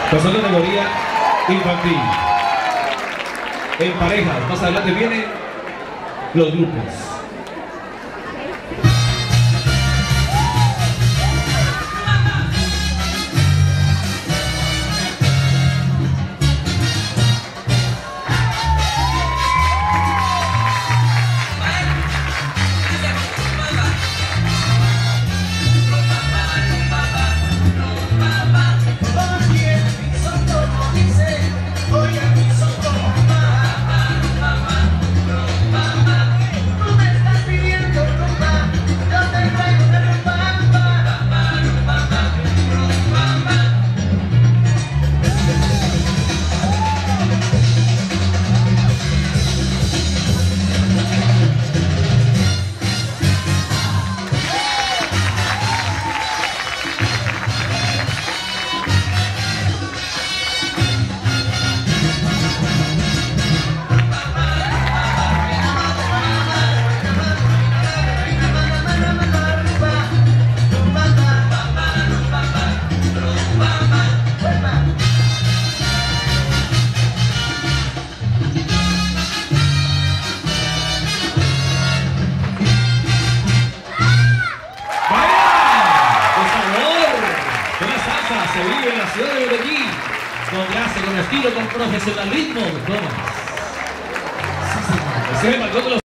Pasó categoría infantil. En parejas, más adelante vienen los grupos. Se vive en la ciudad de Medellín, con gracia, con estilo, con profesionalismo. ¿Cómo? Sí, señor.